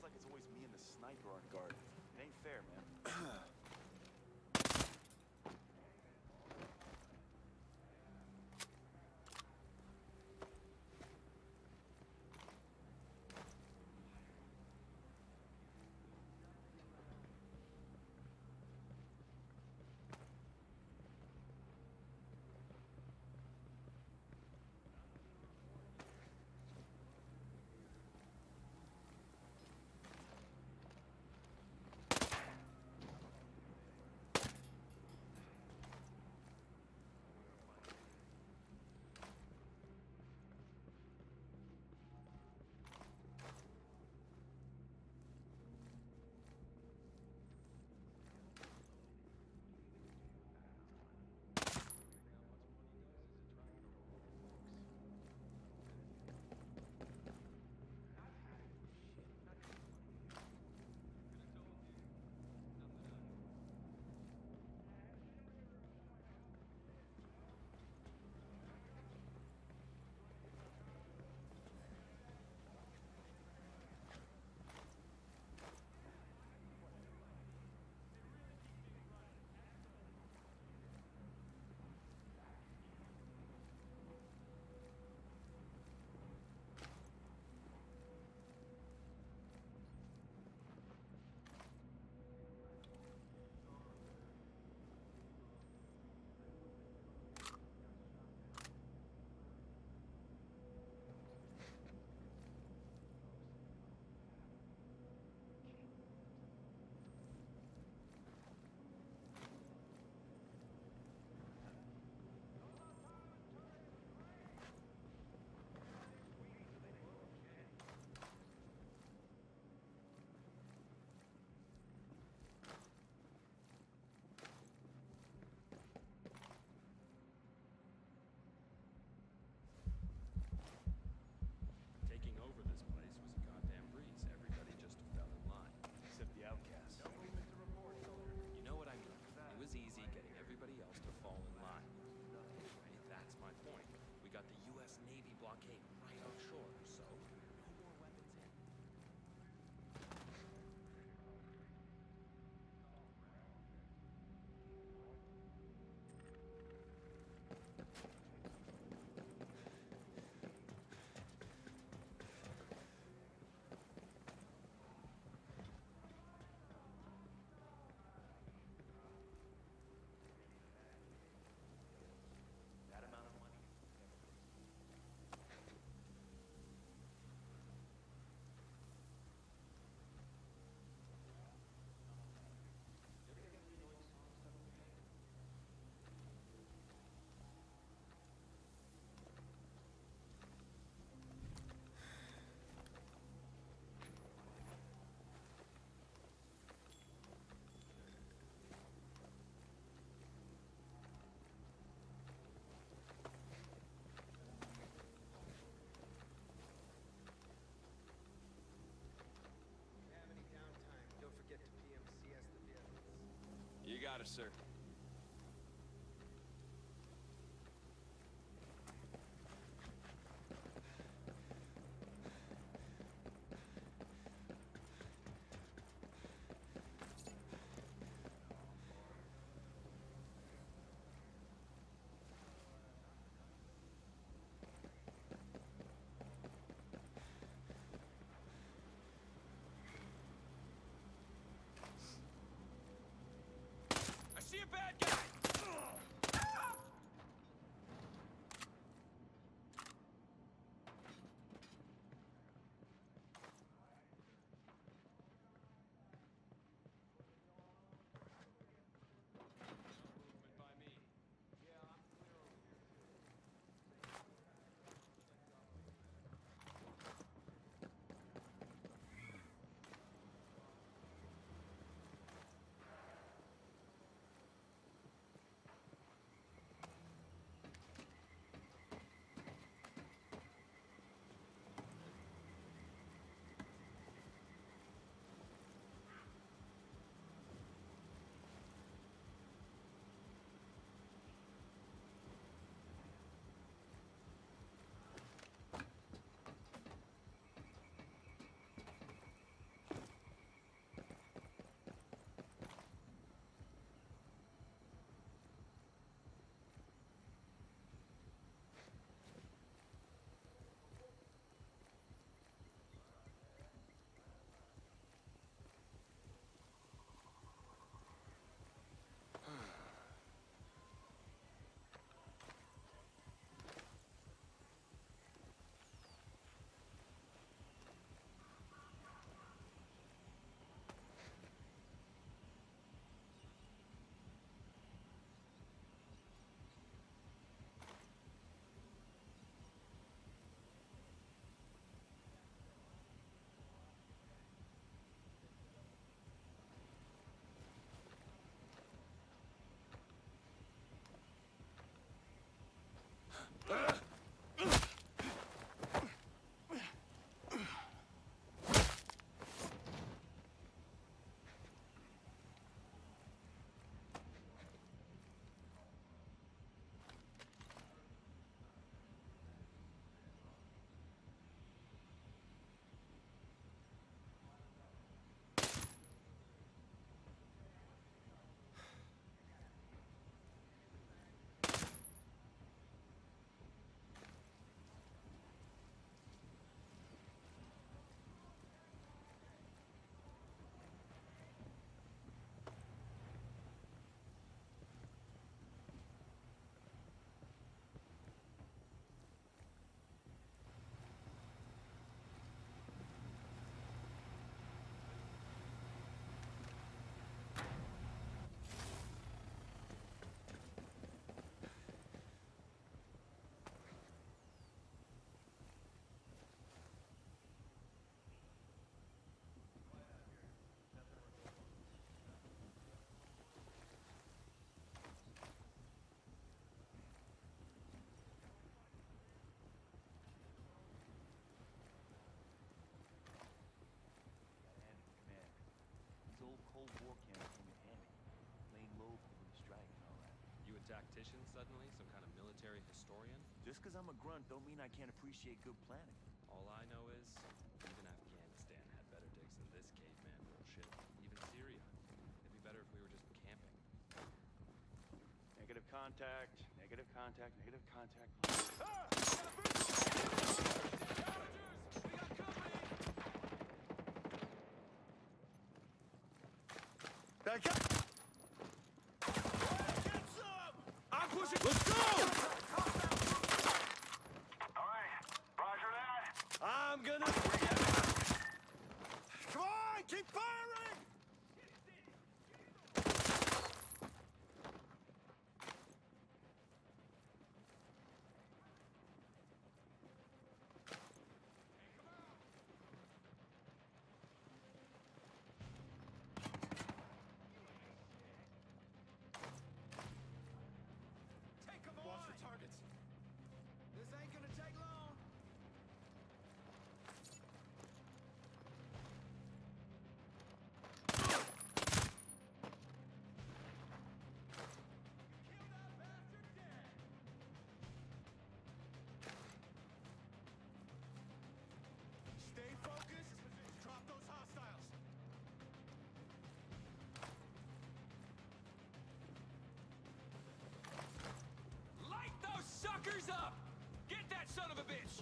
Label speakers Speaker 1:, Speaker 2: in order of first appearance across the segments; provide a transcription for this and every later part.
Speaker 1: like it's always me and the sniper on guard. It ain't fair, man.
Speaker 2: Taking over this place was a goddamn breeze. Everybody just fell in line.
Speaker 1: Except the outcasts.
Speaker 2: You know what I mean? It was easy getting everybody else to fall in line. Anyway, that's my point. We got the U.S. Navy blockade right offshore, so no more weapons in.
Speaker 1: That amount of money.
Speaker 3: Don't forget to PMCS the vehicles.
Speaker 2: You got it, sir. I see a tactician suddenly? Some kind of military historian?
Speaker 1: Just because I'm a grunt don't mean I can't appreciate good planning.
Speaker 2: All I know is, even Afghanistan had better digs than this caveman bullshit. Even Syria. It'd be better if we were just camping.
Speaker 1: Negative contact, negative contact, negative contact. Back up! Get some! I'm pushing. Let's go!
Speaker 4: All right, roger that.
Speaker 1: I'm gonna. Come on, keep firing!
Speaker 3: Take them on! Watch for targets. This ain't gonna take long. Kill that bastard dead! Stay focused. Drop those hostiles.
Speaker 2: Light those suckers up! Get that son of a bitch!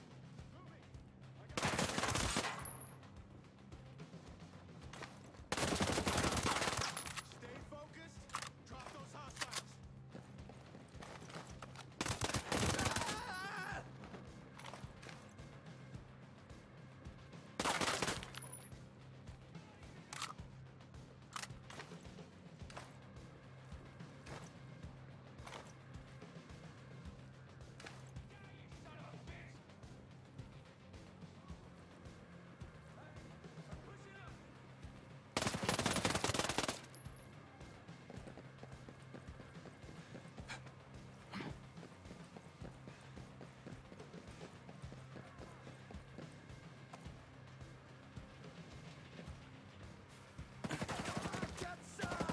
Speaker 3: Stay focused. Drop those hostiles. Get some!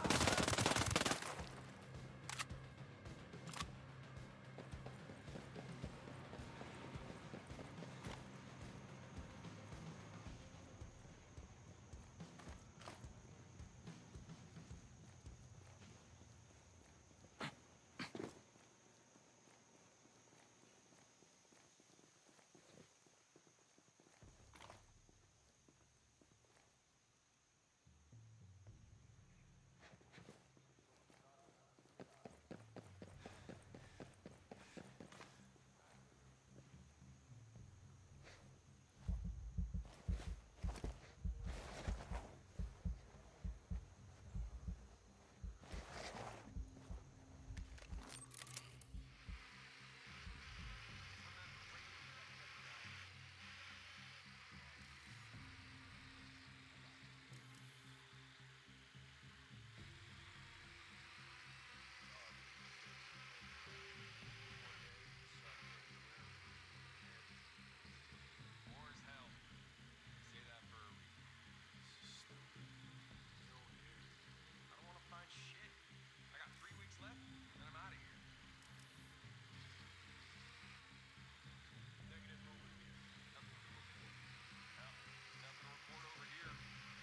Speaker 4: War is hell. Say that for a reason. This is stupid. No, dude. I don't want to find shit. I got 3 weeks left, then I'm out of here. Negative over here. Nothing to report. Well, nothing to report over here.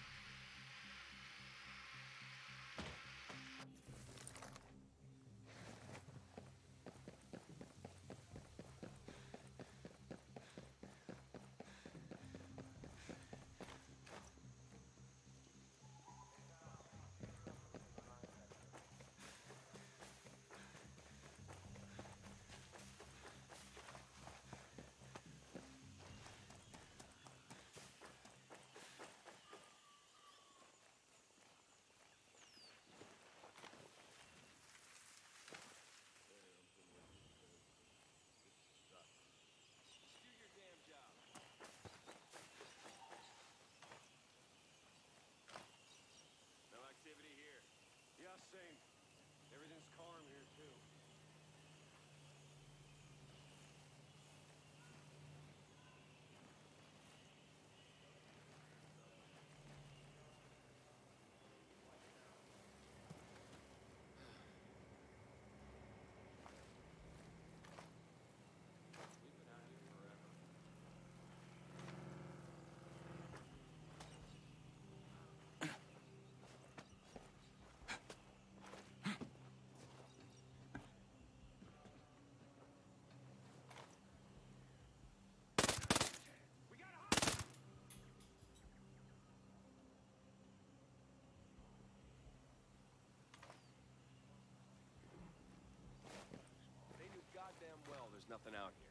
Speaker 3: Same. Everything's calm here, too.
Speaker 5: nothing out here.